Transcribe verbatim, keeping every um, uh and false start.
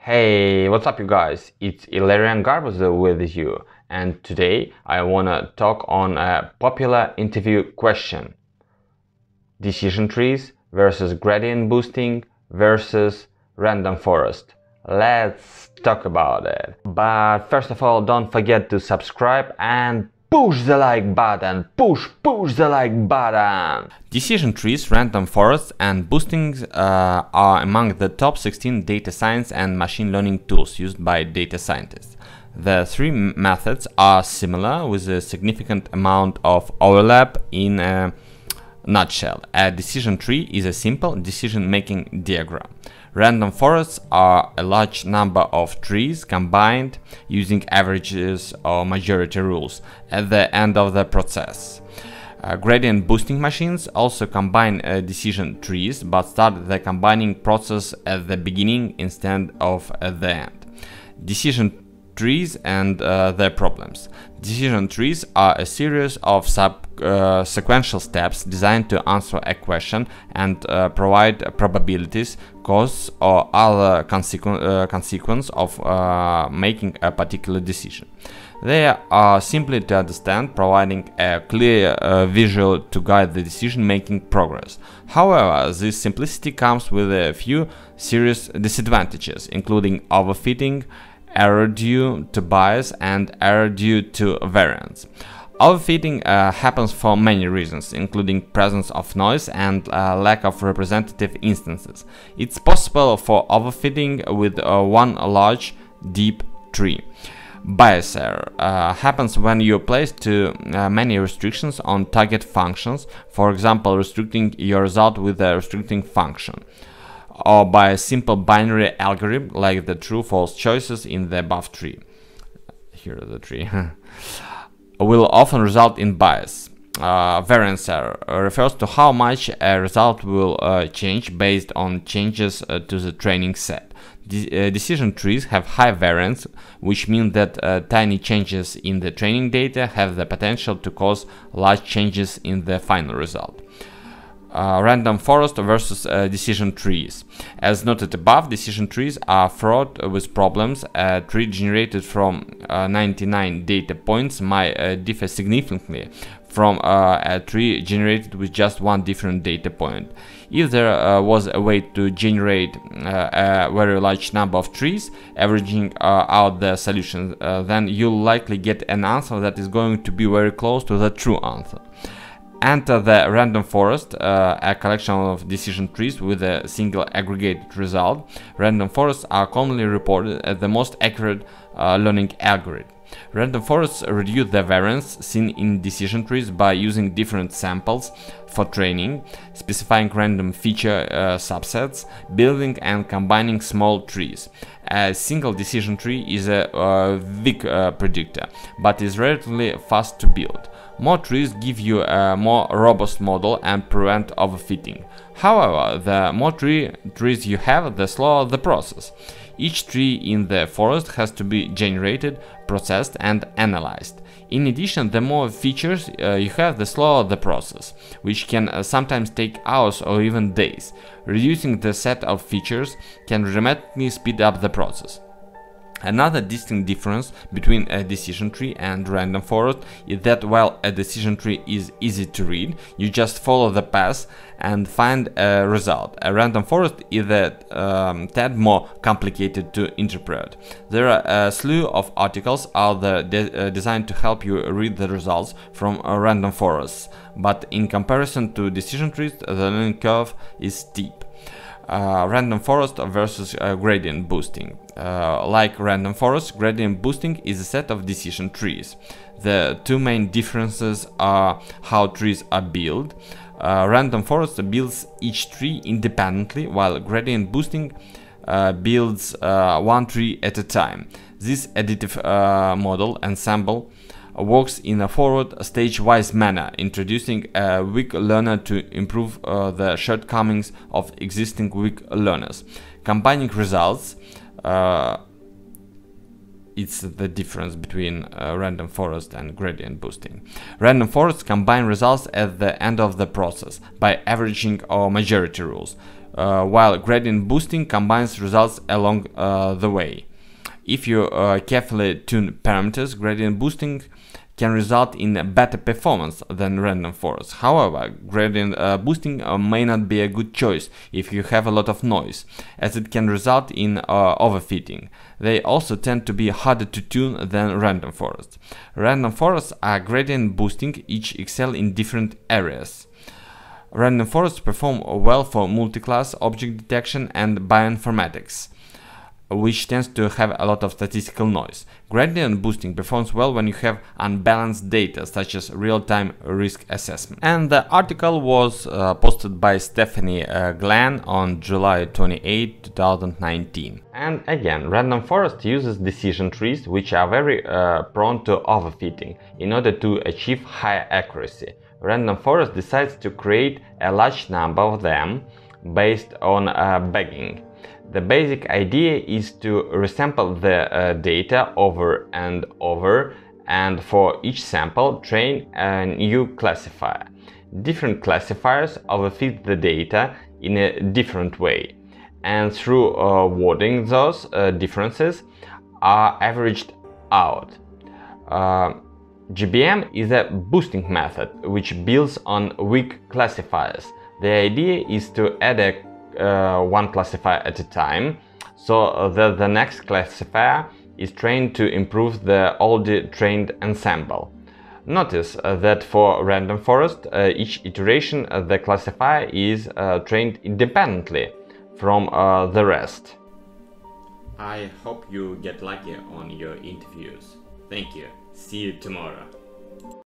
Hey, what's up you guys? It's Ilarian Garbuzo with you, and today I wanna talk on a popular interview question. Decision trees versus gradient boosting versus random forest. Let's talk about it. But first of all, don't forget to subscribe and push the like button, push, push the like button! Decision trees, random forests and boosting uh, are among the top sixteen data science and machine learning tools used by data scientists. The three methods are similar with a significant amount of overlap. In a nutshell, a decision tree is a simple decision-making diagram. Random forests are a large number of trees combined using averages or majority rules at the end of the process. Uh, gradient boosting machines also combine uh, decision trees but start the combining process at the beginning instead of at the end. Decision trees and uh, their problems. Decision trees are a series of sub uh, sequential steps designed to answer a question and uh, provide probabilities, causes or other consequ uh, consequence of uh, making a particular decision. They are simply to understand, providing a clear uh, visual to guide the decision-making progress. However, this simplicity comes with a few serious disadvantages, including overfitting, error due to bias and error due to variance. Overfitting uh, happens for many reasons, including presence of noise and uh, lack of representative instances. It's possible for overfitting with uh, one large, deep tree. Bias error uh, happens when you place too uh, many restrictions on target functions, for example, restricting your result with a restricting function, or by a simple binary algorithm like the true-false choices in the above tree. Here is the tree. will often result in bias. Uh, variance error refers to how much a result will uh, change based on changes uh, to the training set. De uh, decision trees have high variance, which means that uh, tiny changes in the training data have the potential to cause large changes in the final result. Uh, random forest versus uh, decision trees. As noted above, decision trees are fraught with problems. A tree generated from uh, ninety-nine data points might uh, differ significantly from uh, a tree generated with just one different data point. If there uh, was a way to generate uh, a very large number of trees, averaging uh, out the solutions, uh, then you'll likely get an answer that is going to be very close to the true answer. Enter the random forest, uh, a collection of decision trees with a single aggregated result. Random forests are commonly reported as the most accurate uh, learning algorithm. Random forests reduce the variance seen in decision trees by using different samples for training, specifying random feature uh, subsets, building and combining small trees. A single decision tree is a uh, weak uh, predictor, but is relatively fast to build. More trees give you a more robust model and prevent overfitting. However, the more tree, trees you have, the slower the process. Each tree in the forest has to be generated, processed and analyzed. In addition, the more features uh, you have, the slower the process, which can uh, sometimes take hours or even days. Reducing the set of features can dramatically speed up the process. Another distinct difference between a decision tree and random forest is that while a decision tree is easy to read, you just follow the path and find a result. A random forest is a um, tad more complicated to interpret. There are a slew of articles out there de uh, designed to help you read the results from a random forests, but in comparison to decision trees, the learning curve is steep. Uh, random forest versus uh, gradient boosting. Uh, like random forest, gradient boosting is a set of decision trees. The two main differences are how trees are built. Uh, random forest builds each tree independently, while gradient boosting uh, builds uh, one tree at a time. This additive uh, model ensemble works in a forward stage-wise manner, introducing a weak learner to improve uh, the shortcomings of existing weak learners. Combining results, uh, it's the difference between uh, random forest and gradient boosting. Random forests combine results at the end of the process by averaging or majority rules. uh, while gradient boosting combines results along uh, the way. If you uh, carefully tune parameters, gradient boosting can result in better performance than random forest. However, gradient uh, boosting uh, may not be a good choice if you have a lot of noise, as it can result in uh, overfitting. They also tend to be harder to tune than random forests. Random forests are gradient boosting, each excel in different areas. Random forests perform well for multi-class object detection and bioinformatics, which tends to have a lot of statistical noise. Gradient boosting performs well when you have unbalanced data, such as real-time risk assessment. And the article was uh, posted by Stephanie uh, Glenn on July twenty-eighth, two thousand nineteen. And again, random forest uses decision trees, which are very uh, prone to overfitting, in order to achieve high accuracy. Random forest decides to create a large number of them based on uh, bagging. The basic idea is to resample the uh, data over and over, and for each sample train a new classifier. Different classifiers overfit the data in a different way, and through uh, wording those uh, differences are averaged out. Uh, G B M is a boosting method which builds on weak classifiers. The idea is to add a Uh, one classifier at a time, so that the next classifier is trained to improve the already trained ensemble. Notice uh, that for random forest, uh, each iteration uh, the classifier is uh, trained independently from uh, the rest. I hope you get lucky on your interviews. Thank you. See you tomorrow.